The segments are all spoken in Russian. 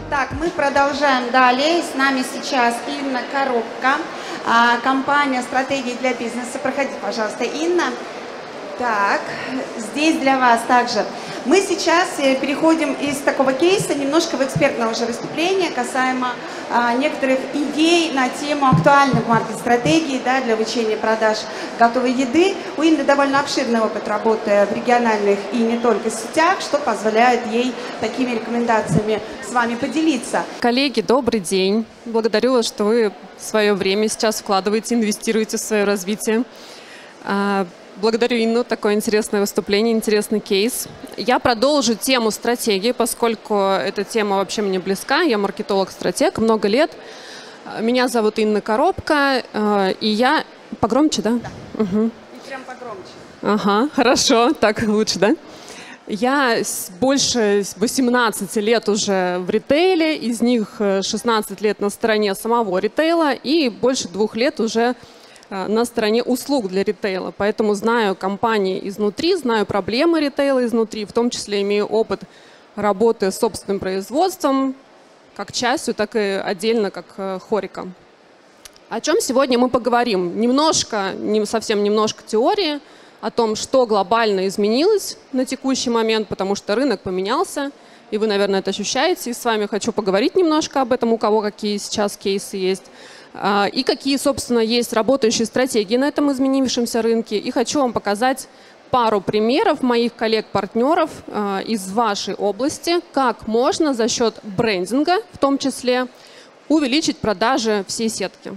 Так, мы продолжаем далее. С нами сейчас Инна Коробка, компания «Стратегии для бизнеса». Проходите, пожалуйста, Инна. Так, здесь для вас также. Мы сейчас переходим из такого кейса немножко в экспертное уже выступление касаемо некоторых идей на тему актуальных маркет-стратегий, да, для увеличения продаж готовой еды. У Инны довольно обширный опыт работы в региональных и не только сетях, что позволяет ей такими рекомендациями с вами поделиться. Коллеги, добрый день. Благодарю вас, что вы свое время сейчас вкладываете, инвестируете в свое развитие. Благодарю Инну, такое интересное выступление, интересный кейс. Я продолжу тему стратегии, поскольку эта тема вообще мне близка. Я маркетолог-стратег, много лет. Меня зовут Инна Коробка, и я... Погромче, да? Да. Угу. И прям погромче. Ага, хорошо, так лучше, да? Я больше 18 лет уже в ритейле, из них 16 лет на стороне самого ритейла и больше 2 лет уже на стороне услуг для ритейла. Поэтому знаю компании изнутри, знаю проблемы ритейла изнутри, в том числе имею опыт работы с собственным производством, как частью, так и отдельно, как хориком. О чем сегодня мы поговорим? Немножко, совсем немножко теории о том, что глобально изменилось на текущий момент, потому что рынок поменялся, и вы, наверное, это ощущаете. И с вами хочу поговорить немножко об этом, у кого какие сейчас кейсы есть. И какие, собственно, есть работающие стратегии на этом изменившемся рынке. И хочу вам показать пару примеров моих коллег-партнеров из вашей области, как можно за счет брендинга, в том числе, увеличить продажи всей сетки.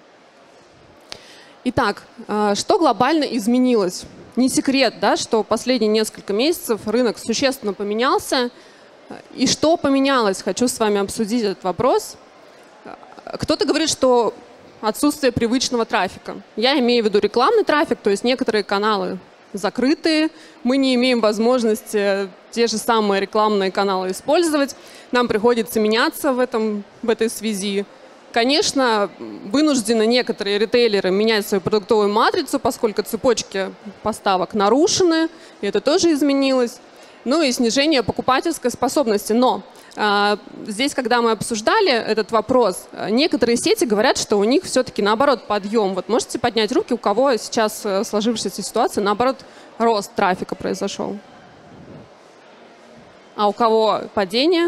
Итак, что глобально изменилось? Не секрет, да, что последние несколько месяцев рынок существенно поменялся. И что поменялось? Хочу с вами обсудить этот вопрос. Кто-то говорит, что отсутствие привычного трафика. Я имею в виду рекламный трафик, то есть некоторые каналы закрытые, мы не имеем возможности те же самые рекламные каналы использовать, нам приходится меняться в этой связи. Конечно, вынуждены некоторые ритейлеры менять свою продуктовую матрицу, поскольку цепочки поставок нарушены, и это тоже изменилось. Ну и снижение покупательской способности. Но здесь, когда мы обсуждали этот вопрос, некоторые сети говорят, что у них все-таки наоборот подъем. Вот можете поднять руки, у кого сейчас сложившаяся ситуация, наоборот, рост трафика произошел? А у кого падение?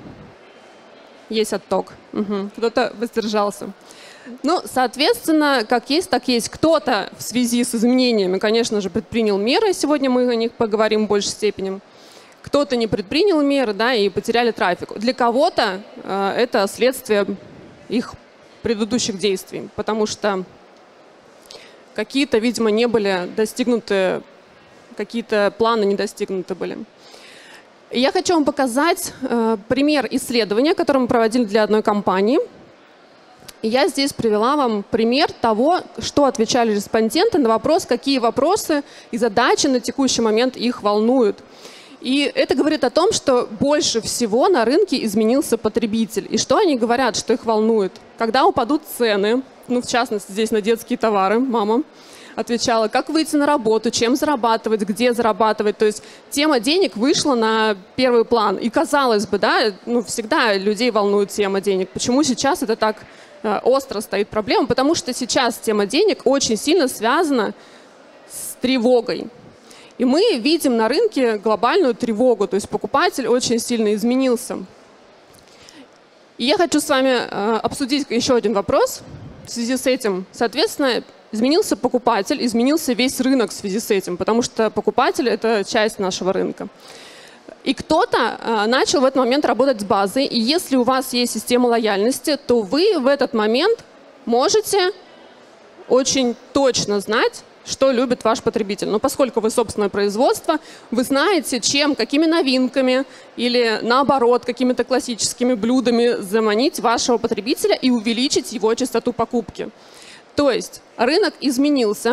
Есть отток. Угу. Кто-то воздержался. Ну, соответственно, как есть, так есть. Кто-то в связи с изменениями, конечно же, предпринял меры. Сегодня мы о них поговорим в большей степени. Кто-то не предпринял меры, да, и потеряли трафик. Для кого-то это следствие их предыдущих действий, потому что какие-то, видимо, не были достигнуты, какие-то планы не достигнуты были. И я хочу вам показать пример исследования, которое мы проводили для одной компании. И я здесь привела вам пример того, что отвечали респонденты на вопрос, какие вопросы и задачи на текущий момент их волнуют. И это говорит о том, что больше всего на рынке изменился потребитель. И что они говорят, что их волнует? Когда упадут цены, ну, в частности, здесь на детские товары, мама отвечала, как выйти на работу, чем зарабатывать, где зарабатывать. То есть тема денег вышла на первый план. И казалось бы, да, ну, всегда людей волнует тема денег. Почему сейчас это так остро стоит проблема? Потому что сейчас тема денег очень сильно связана с тревогой. И мы видим на рынке глобальную тревогу, то есть покупатель очень сильно изменился. И я хочу с вами обсудить еще один вопрос в связи с этим. Соответственно, изменился покупатель, изменился весь рынок в связи с этим, потому что покупатель – это часть нашего рынка. И кто-то начал в этот момент работать с базой, и если у вас есть система лояльности, то вы в этот момент можете очень точно знать, что любит ваш потребитель. Но поскольку вы собственное производство, вы знаете, чем, какими новинками или наоборот, какими-то классическими блюдами заманить вашего потребителя и увеличить его частоту покупки. То есть рынок изменился,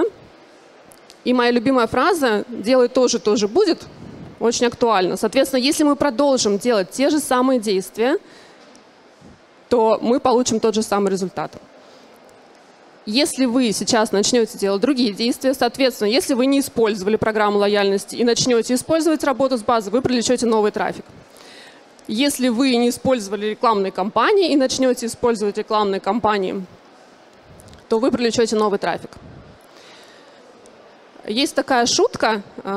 и моя любимая фраза «делай тоже будет» очень актуальна. Соответственно, если мы продолжим делать те же самые действия, то мы получим тот же самый результат. Если вы сейчас начнете делать другие действия, соответственно, если вы не использовали программу лояльности и начнете использовать работу с базой, вы привлечете новый трафик. Если вы не использовали рекламные кампании и начнете использовать рекламные кампании, то вы привлечете новый трафик. Есть такая шутка,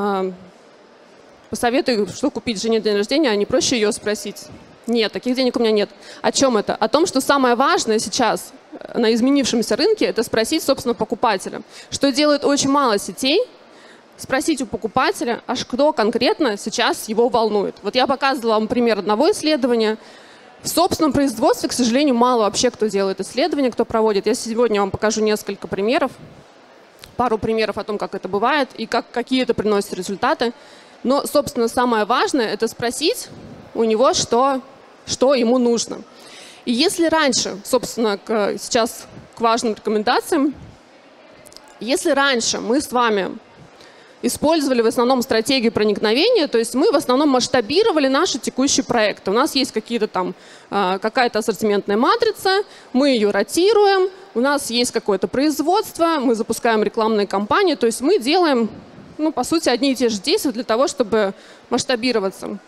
посоветую, что купить жене на день рождения, а не проще ее спросить. Нет, таких денег у меня нет. О чем это? О том, что самое важное сейчас на изменившемся рынке – это спросить, собственно, покупателя. Что делает очень мало сетей? Спросить у покупателя, аж кто конкретно сейчас его волнует. Вот я показывала вам пример одного исследования. В собственном производстве, к сожалению, мало вообще кто делает исследования, кто проводит. Я сегодня вам покажу несколько примеров, пару примеров о том, как это бывает и какие это приносит результаты. Но, собственно, самое важное – это спросить у него, что ему нужно. И если раньше, собственно, сейчас к важным рекомендациям, если раньше мы с вами использовали в основном стратегию проникновения, то есть мы в основном масштабировали наши текущие проекты. У нас есть какая-то ассортиментная матрица, мы ее ротируем, у нас есть какое-то производство, мы запускаем рекламные кампании, то есть мы делаем, по сути, одни и те же действия для того, чтобы масштабироваться.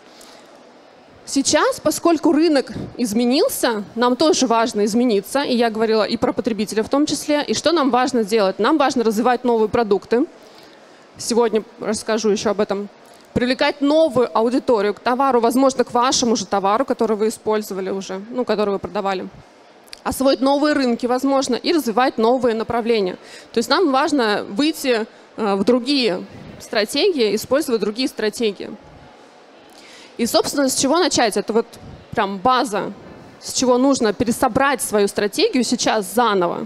Сейчас, поскольку рынок изменился, нам тоже важно измениться, и я говорила и про потребителя в том числе, и что нам важно делать? Нам важно развивать новые продукты. Сегодня расскажу еще об этом. Привлекать новую аудиторию к товару, возможно, к вашему же товару, который вы использовали уже, который вы продавали. Освоить новые рынки, возможно, и развивать новые направления. То есть нам важно выйти в другие стратегии, использовать другие стратегии. И, собственно, с чего начать? Это вот прям база, с чего нужно пересобрать свою стратегию сейчас заново.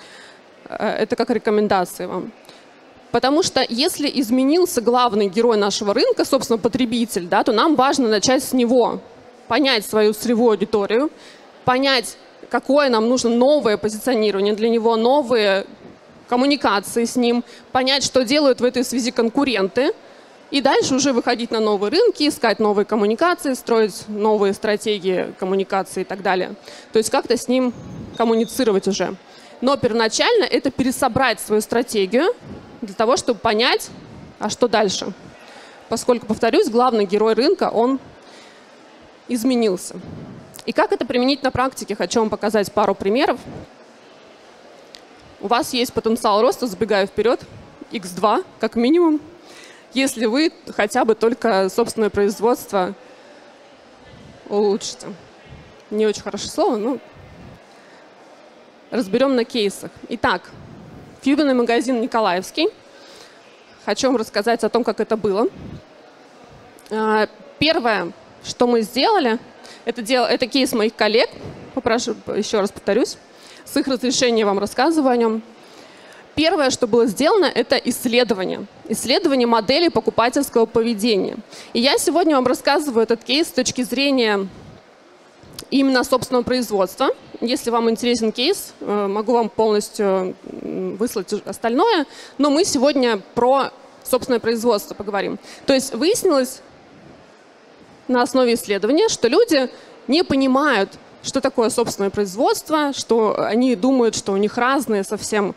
Это как рекомендации вам. Потому что если изменился главный герой нашего рынка, собственно, потребитель, то нам важно начать с него, понять свою целевую аудиторию, понять, какое нам нужно новое позиционирование для него, новые коммуникации с ним, понять, что делают в этой связи конкуренты, и дальше уже выходить на новые рынки, искать новые коммуникации, строить новые стратегии коммуникации и так далее. То есть как-то с ним коммуницировать уже. Но первоначально это пересобрать свою стратегию для того, чтобы понять, а что дальше. Поскольку, повторюсь, главный герой рынка, он изменился. И как это применить на практике? Хочу вам показать пару примеров. У вас есть потенциал роста, забегая вперед, x2 как минимум, если вы хотя бы только собственное производство улучшите. Не очень хорошее слово, но разберем на кейсах. Итак, фирменный магазин «Николаевский». Хочу вам рассказать о том, как это было. Первое, что мы сделали, это кейс моих коллег. Попрошу, еще раз повторюсь, с их разрешения вам рассказываю о нем. Первое, что было сделано, это исследование. Исследование модели покупательского поведения. И я сегодня вам рассказываю этот кейс с точки зрения именно собственного производства. Если вам интересен кейс, могу вам полностью выслать остальное, но мы сегодня про собственное производство поговорим. То есть выяснилось на основе исследования, что люди не понимают, что такое собственное производство, что они думают, что у них разные совсем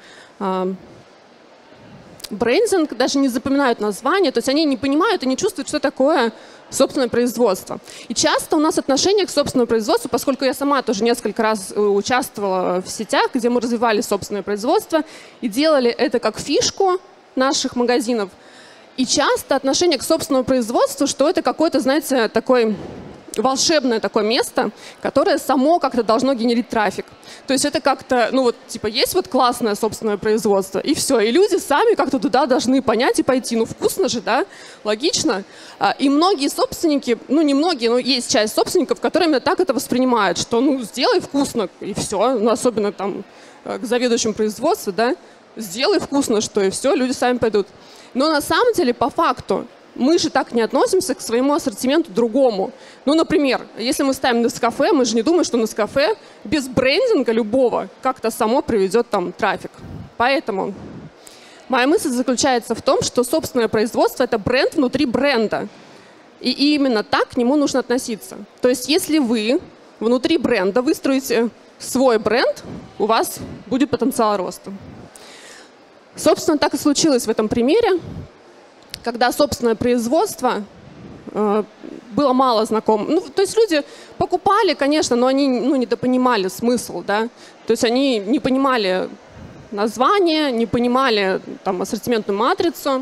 брендинг, даже не запоминают название, то есть они не понимают и не чувствуют, что такое собственное производство. И часто у нас отношение к собственному производству, поскольку я сама тоже несколько раз участвовала в сетях, где мы развивали собственное производство и делали это как фишку наших магазинов. И часто отношение к собственному производству, что это какое-то, знаете, такое волшебное такое место, которое само как-то должно генерить трафик. То есть это как-то, есть вот классное собственное производство, и все. И люди сами как-то туда должны понять и пойти. Вкусно же, да? Логично. И многие собственники, не многие, но есть часть собственников, которые именно так это воспринимают, что сделай вкусно, и все. Особенно там к заведующим производством, да? Сделай вкусно, что и все, люди сами пойдут. Но на самом деле, по факту, мы же так не относимся к своему ассортименту другому. Например, если мы ставим Nescafé, мы же не думаем, что Nescafé без брендинга любого как-то само приведет там трафик. Поэтому моя мысль заключается в том, что собственное производство – это бренд внутри бренда. И именно так к нему нужно относиться. То есть если вы внутри бренда выстроите свой бренд, у вас будет потенциал роста. Собственно, так и случилось в этом примере, когда собственное производство было мало знакомо. Ну, то есть люди покупали, конечно, но они недопонимали смысл, да. То есть они не понимали название, не понимали там ассортиментную матрицу.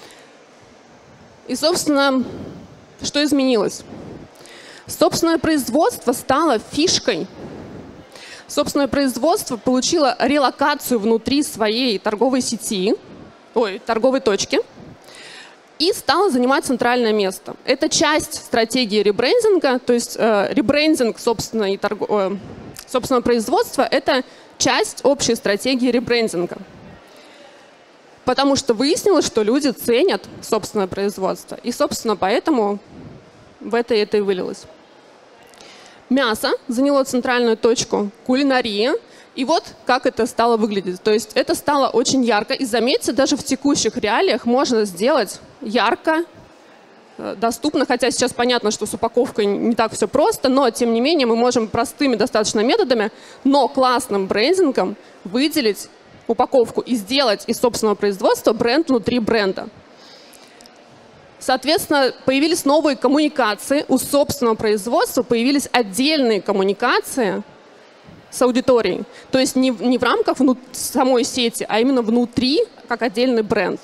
И, собственно, что изменилось? Собственное производство стало фишкой. Собственное производство получило релокацию внутри своей торговой сети, торговой точки, и стало занимать центральное место. Это часть стратегии ребрендинга, то есть ребрендинг собственного производства – это часть общей стратегии ребрендинга. Потому что выяснилось, что люди ценят собственное производство, и, собственно, поэтому в это и вылилось. Мясо заняло центральную точку, кулинария. И вот как это стало выглядеть. То есть это стало очень ярко. И заметьте, даже в текущих реалиях можно сделать ярко, доступно. Хотя сейчас понятно, что с упаковкой не так все просто, но тем не менее мы можем простыми достаточно методами, но классным брендингом выделить упаковку и сделать из собственного производства бренд внутри бренда. Соответственно, появились новые коммуникации. У собственного производства появились отдельные коммуникации с аудиторией. То есть не в рамках самой сети, а именно внутри, как отдельный бренд.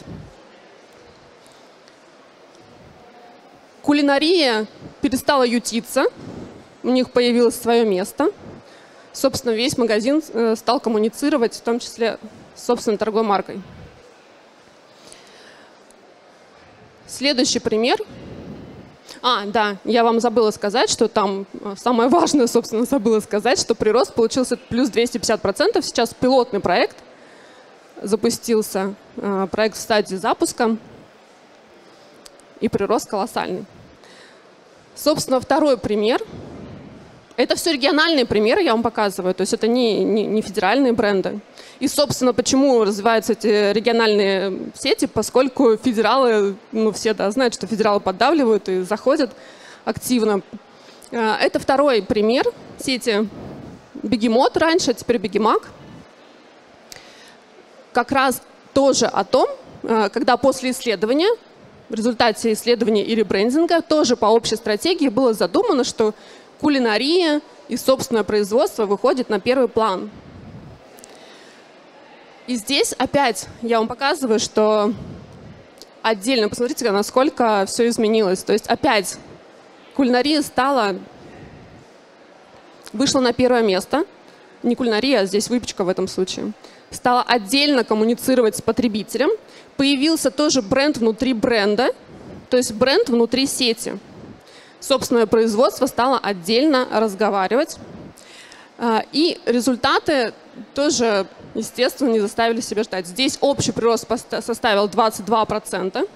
Кулинария перестала ютиться, у них появилось свое место. Собственно, весь магазин стал коммуницировать, в том числе с собственной торговой маркой. Следующий пример. Да, я вам забыла сказать, что там самое важное, собственно, забыла сказать, что прирост получился плюс 250%. Сейчас пилотный проект запустился, проект в стадии запуска, и прирост колоссальный. Собственно, второй пример. Это все региональные примеры, я вам показываю, то есть это не федеральные бренды. И, собственно, почему развиваются эти региональные сети, поскольку федералы, все знают, что федералы поддавливают и заходят активно. Это второй пример сети Бегемот раньше, а теперь Бегемаг. Как раз тоже о том, когда после исследования, в результате исследования и ребрендинга, тоже по общей стратегии было задумано, что кулинария и собственное производство выходит на первый план. И здесь опять я вам показываю, что отдельно, посмотрите, насколько все изменилось. То есть опять кулинария вышла на первое место. Не кулинария, а здесь выпечка в этом случае. Стала отдельно коммуницировать с потребителем. Появился тоже бренд внутри бренда, то есть бренд внутри сети. Собственное производство стало отдельно разговаривать. И результаты тоже, естественно, не заставили себя ждать. Здесь общий прирост составил 22%.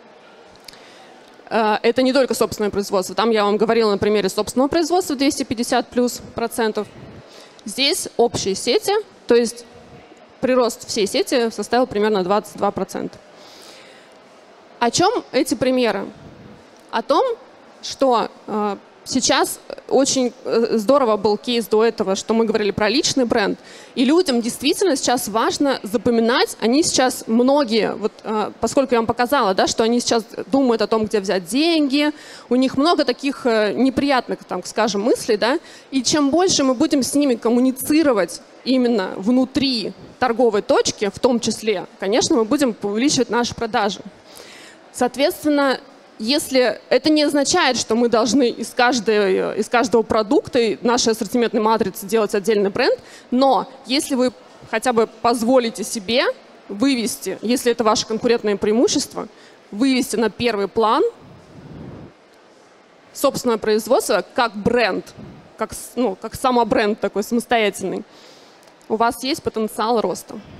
Это не только собственное производство. Там я вам говорила на примере собственного производства 250+%. Здесь общие сети, то есть прирост всей сети составил примерно 22%. О чем эти примеры? О том, что сейчас очень здорово был кейс до этого, что мы говорили про личный бренд. И людям действительно сейчас важно запоминать. Они сейчас многие, поскольку я вам показала, что они сейчас думают о том, где взять деньги, у них много таких неприятных, скажем, мыслей. И чем больше мы будем с ними коммуницировать именно внутри торговой точки, в том числе, конечно, мы будем увеличивать наши продажи. Соответственно, если это не означает, что мы должны из каждого продукта, нашей ассортиментной матрицы делать отдельный бренд, но если вы хотя бы позволите себе вывести, если это ваше конкурентное преимущество, вывести на первый план собственное производство как бренд, как самобренд такой самостоятельный, у вас есть потенциал роста.